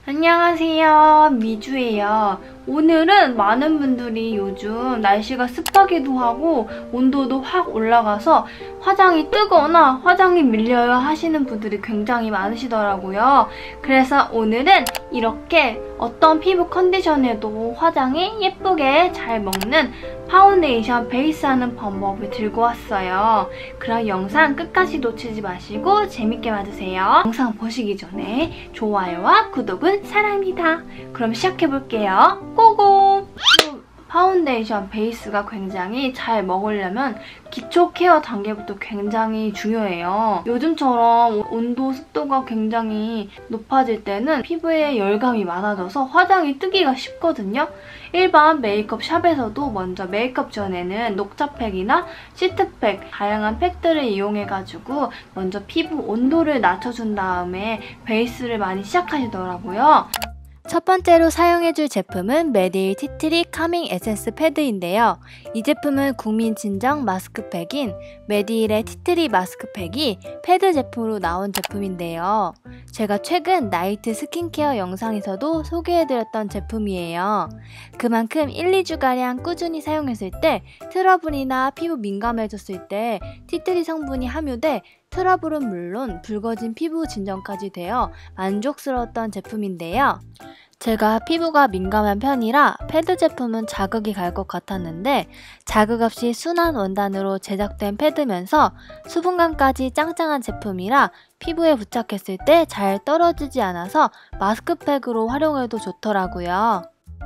안녕하세요, 미주예요. 오늘은 많은 분들이 요즘 날씨가 습하기도 하고 온도도 확 올라가서 화장이 뜨거나 화장이 밀려요 하시는 분들이 굉장히 많으시더라고요. 그래서 오늘은 이렇게 어떤 피부 컨디션에도 화장이 예쁘게 잘 먹는 파운데이션 베이스하는 방법을 들고 왔어요. 그럼 영상 끝까지 놓치지 마시고 재밌게 봐주세요. 영상 보시기 전에 좋아요와 구독은 사랑입니다. 그럼 시작해볼게요. 고고! 파운데이션 베이스가 굉장히 잘 먹으려면 기초 케어 단계부터 굉장히 중요해요. 요즘처럼 온도, 습도가 굉장히 높아질 때는 피부에 열감이 많아져서 화장이 뜨기가 쉽거든요. 일반 메이크업 샵에서도 먼저 메이크업 전에는 녹차팩이나 시트팩, 다양한 팩들을 이용해가지고 먼저 피부 온도를 낮춰준 다음에 베이스를 많이 시작하시더라고요. 첫 번째로 사용해줄 제품은 메디힐 티트리 카밍 에센스 패드인데요. 이 제품은 국민 친정 마스크팩인 메디힐의 티트리 마스크팩이 패드 제품으로 나온 제품인데요. 제가 최근 나이트 스킨케어 영상에서도 소개해드렸던 제품이에요. 그만큼 1, 2주가량 꾸준히 사용했을 때 트러블이나 피부 민감해졌을 때 티트리 성분이 함유돼 트러블은 물론 붉어진 피부 진정까지 되어 만족스러웠던 제품인데요. 제가 피부가 민감한 편이라 패드 제품은 자극이 갈 것 같았는데 자극 없이 순한 원단으로 제작된 패드면서 수분감까지 짱짱한 제품이라 피부에 부착했을 때 잘 떨어지지 않아서 마스크팩으로 활용해도 좋더라고요.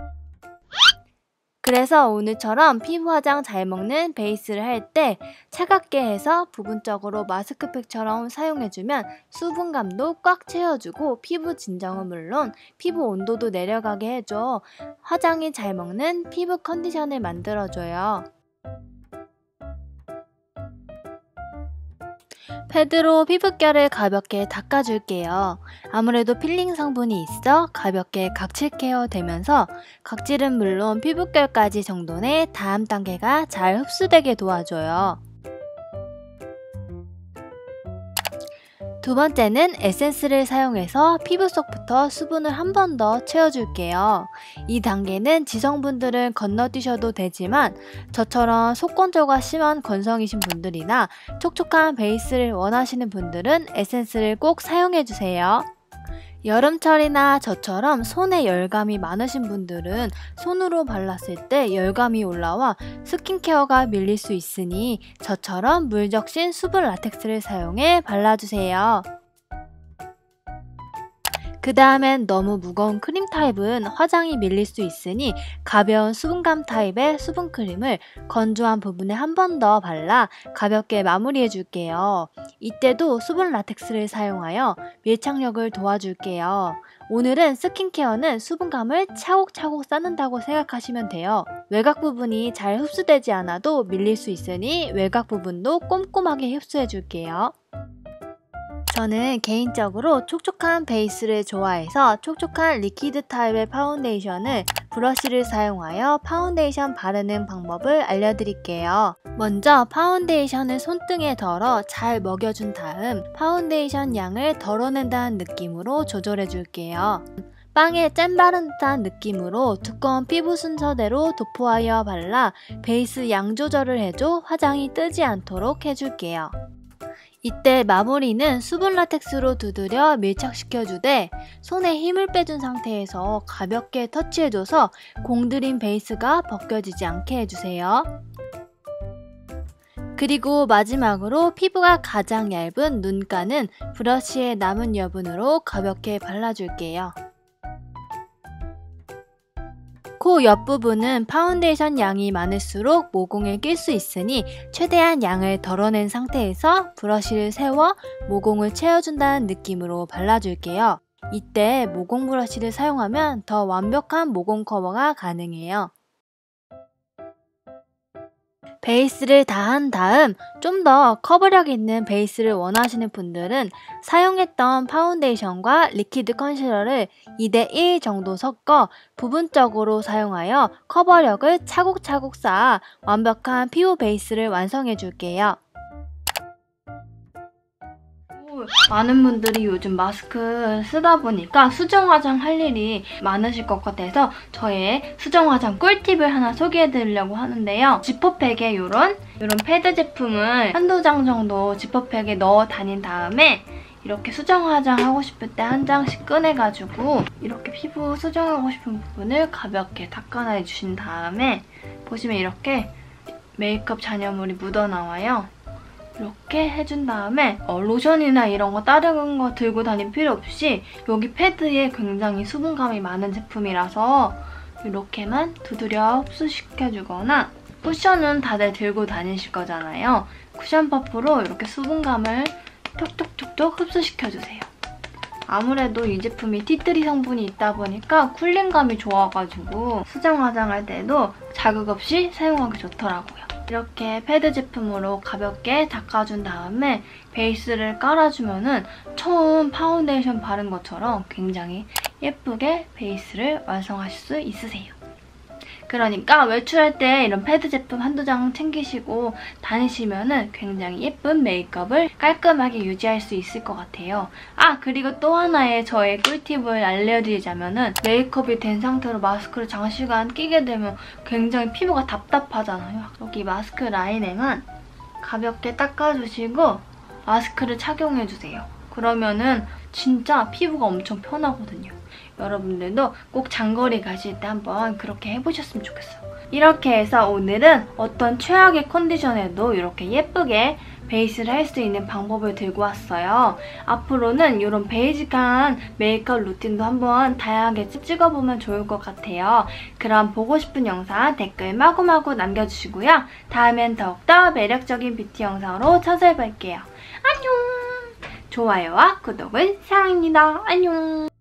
그래서 오늘처럼 피부 화장 잘 먹는 베이스를 할 때 차갑게 해서 부분적으로 마스크팩처럼 사용해주면 수분감도 꽉 채워주고 피부 진정은 물론 피부 온도도 내려가게 해줘 화장이 잘 먹는 피부 컨디션을 만들어줘요. 패드로 피부결을 가볍게 닦아줄게요. 아무래도 필링 성분이 있어 가볍게 각질 케어 되면서 각질은 물론 피부결까지 정돈해 다음 단계가 잘 흡수되게 도와줘요. 두 번째는 에센스를 사용해서 피부 속부터 수분을 한 번 더 채워줄게요. 이 단계는 지성분들은 건너뛰셔도 되지만 저처럼 속건조가 심한 건성이신 분들이나 촉촉한 베이스를 원하시는 분들은 에센스를 꼭 사용해주세요. 여름철이나 저처럼 손에 열감이 많으신 분들은 손으로 발랐을 때 열감이 올라와 스킨케어가 밀릴 수 있으니 저처럼 물 적신 수분 라텍스를 사용해 발라주세요. 그 다음엔 너무 무거운 크림 타입은 화장이 밀릴 수 있으니 가벼운 수분감 타입의 수분크림을 건조한 부분에 한 번 더 발라 가볍게 마무리해 줄게요. 이때도 수분 라텍스를 사용하여 밀착력을 도와줄게요. 오늘은 스킨케어는 수분감을 차곡차곡 쌓는다고 생각하시면 돼요. 외곽 부분이 잘 흡수되지 않아도 밀릴 수 있으니 외곽 부분도 꼼꼼하게 흡수해 줄게요. 저는 개인적으로 촉촉한 베이스를 좋아해서 촉촉한 리퀴드 타입의 파운데이션을 브러쉬를 사용하여 파운데이션 바르는 방법을 알려드릴게요. 먼저 파운데이션을 손등에 덜어 잘 먹여준 다음 파운데이션 양을 덜어낸다는 느낌으로 조절해줄게요. 빵에 잼 바른 듯한 느낌으로 두꺼운 피부 순서대로 도포하여 발라 베이스 양 조절을 해줘 화장이 뜨지 않도록 해줄게요. 이때 마무리는 수분 라텍스로 두드려 밀착시켜주되 손에 힘을 빼준 상태에서 가볍게 터치해줘서 공들인 베이스가 벗겨지지 않게 해주세요. 그리고 마지막으로 피부가 가장 얇은 눈가는 브러쉬의 남은 여분으로 가볍게 발라줄게요. 코 옆부분은 파운데이션 양이 많을수록 모공에 낄 수 있으니 최대한 양을 덜어낸 상태에서 브러쉬를 세워 모공을 채워준다는 느낌으로 발라줄게요. 이때 모공 브러쉬를 사용하면 더 완벽한 모공 커버가 가능해요. 베이스를 다 한 다음 좀 더 커버력 있는 베이스를 원하시는 분들은 사용했던 파운데이션과 리퀴드 컨실러를 2:1 정도 섞어 부분적으로 사용하여 커버력을 차곡차곡 쌓아 완벽한 피부 베이스를 완성해 줄게요. 많은 분들이 요즘 마스크 쓰다 보니까 수정 화장 할 일이 많으실 것 같아서 저의 수정 화장 꿀팁을 하나 소개해드리려고 하는데요. 지퍼백에 이런 패드 제품을 한두 장 정도 지퍼백에 넣어 다닌 다음에 이렇게 수정 화장하고 싶을 때 한 장씩 꺼내가지고 이렇게 피부 수정하고 싶은 부분을 가볍게 닦아내주신 다음에 보시면 이렇게 메이크업 잔여물이 묻어나와요. 이렇게 해준 다음에 로션이나 이런 거 다른 거 들고 다닐 필요 없이 여기 패드에 굉장히 수분감이 많은 제품이라서 이렇게만 두드려 흡수시켜주거나 쿠션은 다들 들고 다니실 거잖아요. 쿠션 퍼프로 이렇게 수분감을 톡톡톡톡 흡수시켜주세요. 아무래도 이 제품이 티트리 성분이 있다 보니까 쿨링감이 좋아가지고 수정 화장할 때도 자극 없이 사용하기 좋더라고요. 이렇게 패드 제품으로 가볍게 닦아준 다음에 베이스를 깔아주면은 처음 파운데이션 바른 것처럼 굉장히 예쁘게 베이스를 완성하실 수 있으세요. 그러니까 외출할 때 이런 패드 제품 한두 장 챙기시고 다니시면은 굉장히 예쁜 메이크업을 깔끔하게 유지할 수 있을 것 같아요. 그리고 또 하나의 저의 꿀팁을 알려드리자면은 메이크업이 된 상태로 마스크를 장시간 끼게 되면 굉장히 피부가 답답하잖아요. 여기 마스크 라인에만 가볍게 닦아주시고 마스크를 착용해주세요. 그러면은 진짜 피부가 엄청 편하거든요. 여러분들도 꼭 장거리 가실 때 한번 그렇게 해보셨으면 좋겠어요. 이렇게 해서 오늘은 어떤 최악의 컨디션에도 이렇게 예쁘게 베이스를 할 수 있는 방법을 들고 왔어요. 앞으로는 이런 베이직한 메이크업 루틴도 한번 다양하게 찍어보면 좋을 것 같아요. 그럼 보고 싶은 영상 댓글 마구마구 남겨주시고요. 다음엔 더욱더 매력적인 뷰티 영상으로 찾아뵐게요. 안녕! 좋아요와 구독은 사랑입니다. 안녕!